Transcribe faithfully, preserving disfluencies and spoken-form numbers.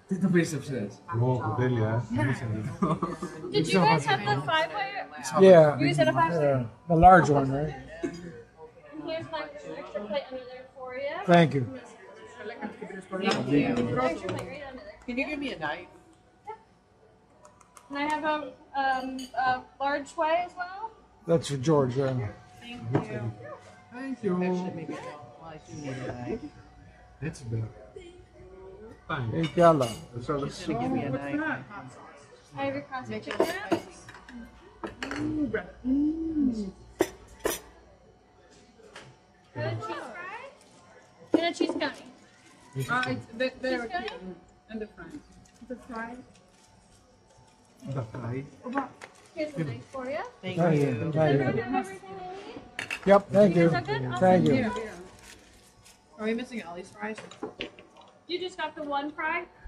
Dit is best upstairs. Wow, really, yeah. Did you guys have the five way? Yeah. You guys had a five way? Yeah. The large one, right? And here's my extra plate under there for you. Thank you. Extra plate right under there. Can you give me a knife? And I have a, um, a large way as well. That's for George, yeah. Thank you. Thank you. Actually, maybe don't. Well, I do need a knife. It's better. Fine. Hey, Yalla. She's gonna give me a knife. I have your cross chicken wraps. And a cheese fry. And a cheese county. Uh, it's the, the, Cheese county? and the fries. The fry. The fry. Here's the knife for you. Thank Thank you. you. Does Thank everyone you. have everything they need? Yep, thank You you. guys are good? Awesome. Thank you. Here, here. Are we missing Ellie's fries? You just got the one fry?